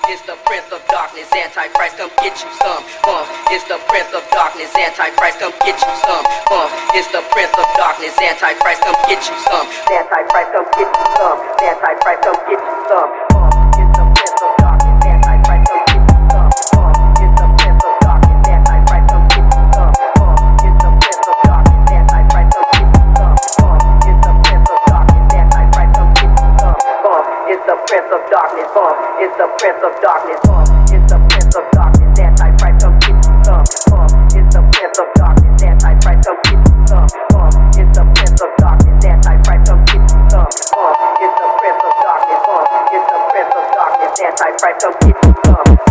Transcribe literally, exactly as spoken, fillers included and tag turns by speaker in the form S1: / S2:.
S1: It's the Prince of Darkness, Antichrist, come get you some. Uh, it's the Prince of Darkness, Antichrist, come get you some. Uh, it's the Prince of Darkness, Antichrist, come get you some. Antichrist, come get you some. Antichrist, come get you some. Uh, it's the Prince of Darkness, Antichrist, come get you some. Uh, it's the Prince of Darkness, Antichrist, come get you some. Uh, it's the Prince of Darkness, Antichrist, come get you some. Uh, it's the Prince of Darkness, Antichrist, come get you some. Uh, it's the Prince of Darkness, uh, it's the Prince of Darkness, uh, it's the Prince of Darkness, Antichrist, come get you some. Uh, it's the Prince of Darkness, Antichrist, come get you some. Uh, it's the Prince of Darkness, Antichrist, come get you some. Uh, it's the Prince of Darkness, uh, it's the Prince of Darkness, Antichrist, come get you some.